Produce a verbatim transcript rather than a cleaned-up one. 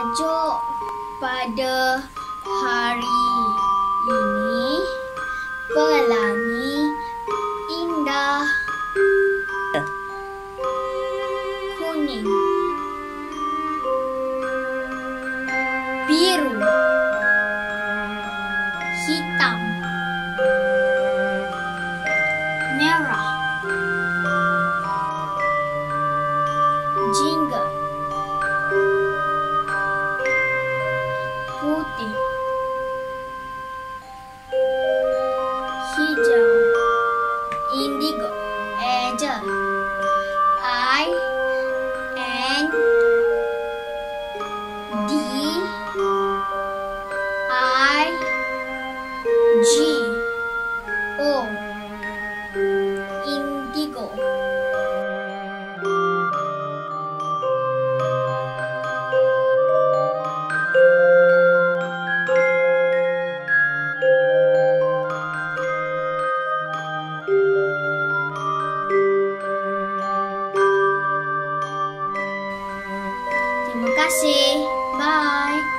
tajuk pada hari ini, pelangi indah, kuning, biru, hitam, merah, jingga, putih, hijau, indigo, angel, I N D I G O, indigo. Terima kasih. Bye.